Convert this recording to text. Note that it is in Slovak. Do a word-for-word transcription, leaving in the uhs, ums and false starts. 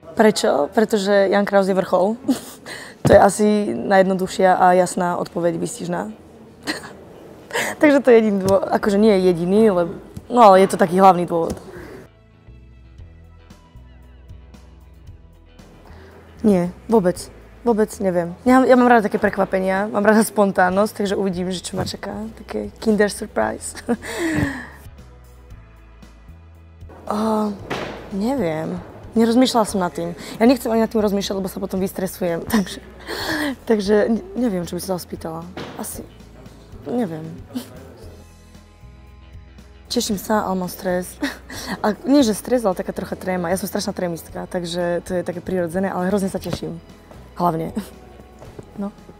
Prečo? Pretože Jan Kraus je vrchol. To je asi najjednoduchšia a jasná odpoveď, výstižná. Takže to je jediný dôvod, akože nie je jediný, lebo, no ale je to taký hlavný dôvod. Nie, vôbec. Vôbec neviem. Ja, ja mám rada také prekvapenia, mám rada spontánnosť, takže uvidím, že čo ma čaká. Také kinder surprise. uh, neviem. Nerozmýšľala som nad tým. Ja nechcem ani nad tým rozmýšľať, lebo sa potom vystresujem. Takže, takže neviem, čo by sa spýtala. Asi. Neviem. Teším sa, ale mám stres. A nie, že stres, ale taká trocha tréma. Ja som strašná trémistka, takže to je také prirodzené, ale hrozne sa teším. Hlavne. No.